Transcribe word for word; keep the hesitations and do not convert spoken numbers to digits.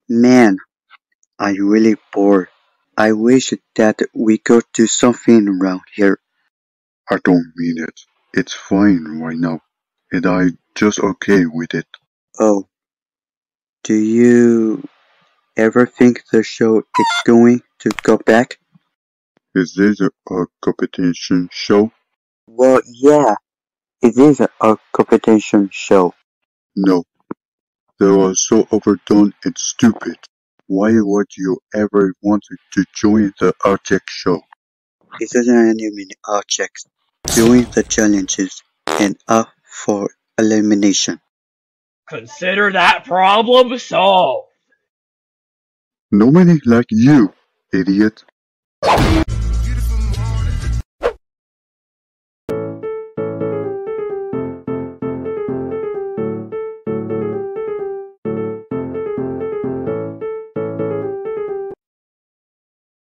Man, I'm really bored. I wish that we could do something around here. I don't mean it. It's fine right now, and I'm just okay with it. Oh, do you ever think the show is going to go back? Is this a, a competition show? Well, yeah, it is a competition show. No. They are so overdone and stupid. Why would you ever want to join the object show? It's an anime object doing the challenges and up for elimination. Consider that problem solved. Nobody like you, idiot.